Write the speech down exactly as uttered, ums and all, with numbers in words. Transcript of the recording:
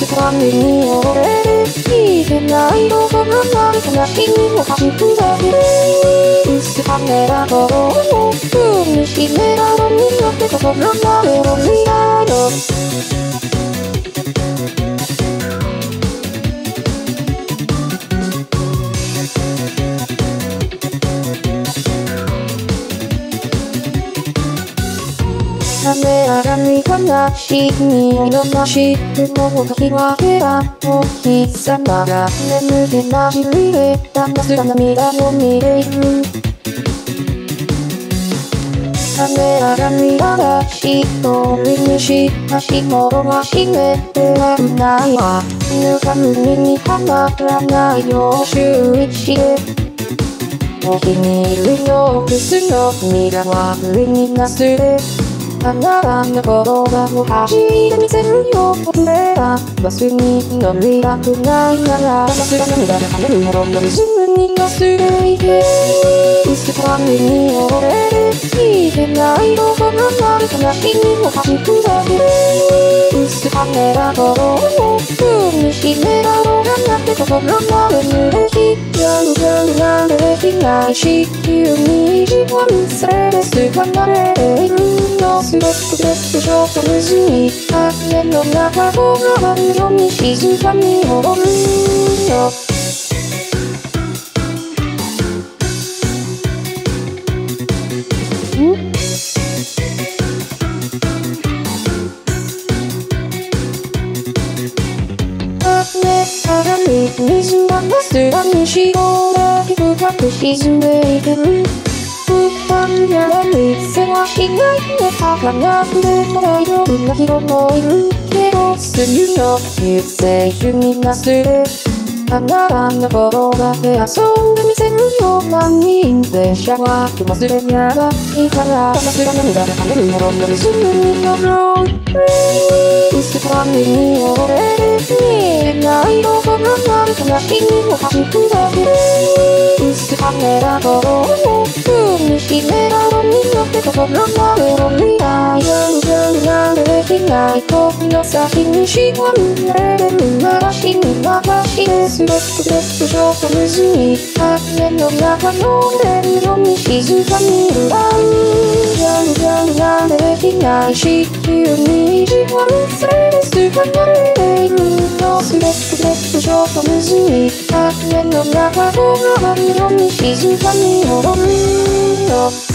雨に溺れる聞いてないのそのない悲しみを走るだけで薄雨だと思う踏みしめたのになってその前を見たよ雨上がり悲しみのなし雲をかき分けたお日様が眠気なしりで騙す涙を見ている雨上がり嵐一人にし足元は湿って危ないわぬかるみにはまらないよう注意してお気に入りのクスの身が悪いになすであなたの言葉を走ってみせるよ俺はバスに乗りたくないならバスが涙で跳ねるほどのリズムに乗せていけ薄く雨に溺れる聞いてないのそのない悲しみを走るだけで薄く雨だと思う踏みしめたのがなって心の中にできジャンジャンなんてできないし急に意地悪されです離れているのすべすべすちょっとむずい雨の中をがるように静かに踊るよ雨上がり水はなすらにしようだ深く沈んでいけるやられせはしないね儚くても大丈夫な人もいるけどすぐの救世主になすれあなたの言葉で遊んでみせるよ満員電車は雲すれにやばいから忘れ涙で跳ねるほどのリズムに乗ろう薄く雨に溺れる見えないのそのない悲しみを走るだけで薄く雨だと思う踏みしめたのによって心の前を見たいジャンジャンなんてできない時の先にしわるれてる嵐に流しですべすべすちょっとむずい雨の中の出るように静かに歌うジャンジャンなんてできないし急に意地悪されです離れているのすべすべすちょっとむずい雨の中をがるように静かに踊るよ